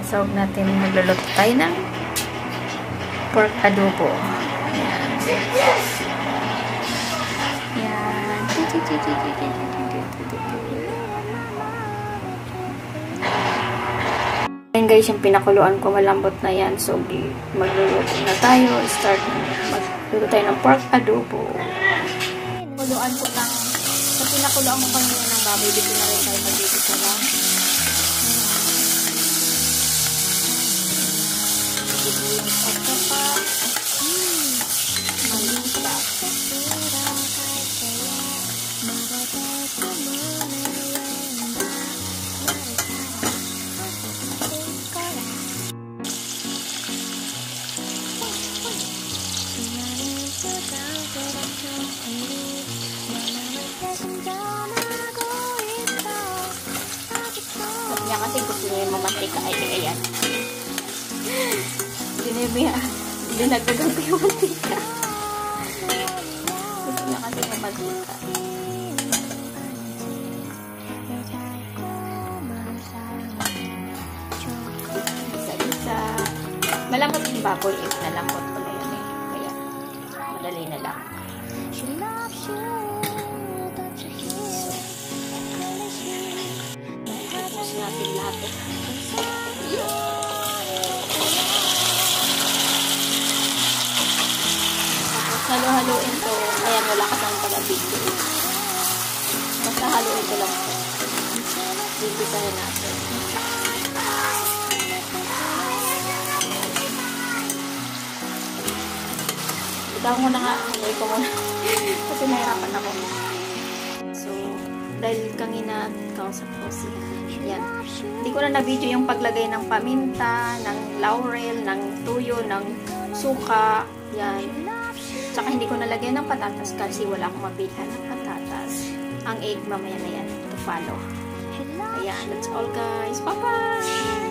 So, natin magluluto tayo ng pork adobo. Yan. Yan. Yan guys, yung pinakuluan ko malambot na yan. So, magluluto na tayo. Magluto tayo ng pork adobo. Kuluan ko lang. So, pinakuluan ko kanina ng baboy. Dito na rin tayo magluto lang. At saka malinta. Sabi niya kasi gusto niya yung mamantika. Ay, ayan. Hindi nagdagampi yung mantika. Gusto niya kasi yung mantika. Isa-isa. Malambot yung baboy. Nalambot ko na yun eh. Kaya, madali na lang. Tapos natin lahat eh. Halo-haloin to. Ayan, wala ka saan pag-abigyo. Basta haluin ko lang to. Bibisahin natin. Bitawan ko na nga. Haloy ko muna. Kasi nahirapan ako. So, dahil kanina kausap ko si yan. Hindi ko na na-video yung paglagay ng paminta, ng laurel, ng tuyo, ng suka. Yan. Tsaka hindi ko nalagyan ng patatas kasi wala akong mabilhan ng patatas. Ang egg mamaya na yan to follow. Ayan, that's all guys. Bye-bye!